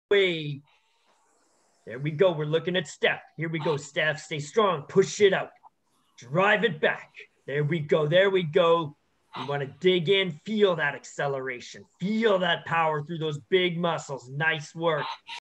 way. There we go. We're looking at Steph. Here we go, Steph. Stay strong. Push it out. Drive it back. There we go. There we go. You want to dig in, feel that acceleration, feel that power through those big muscles. Nice work.